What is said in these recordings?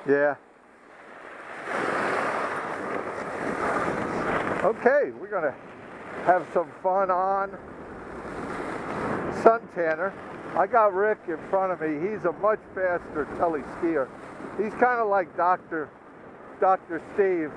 Yeah. Okay, we're gonna have some fun on Suntanner. I got Rick in front of me. He's a much faster tele skier. He's kind of like Dr. Steve.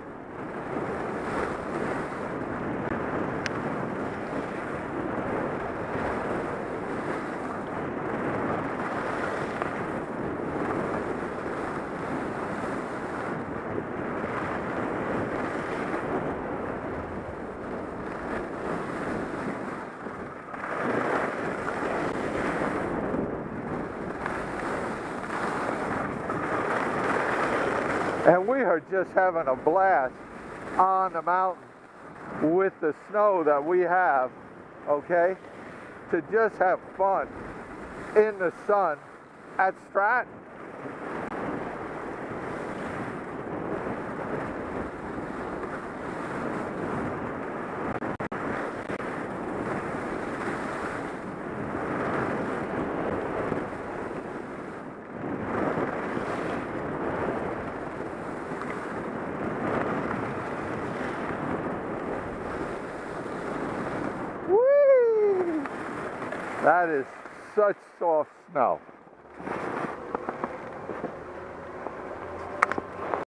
And we are just having a blast on the mountain with the snow that we have, okay? To just have fun in the sun at Stratton. That is such soft snow.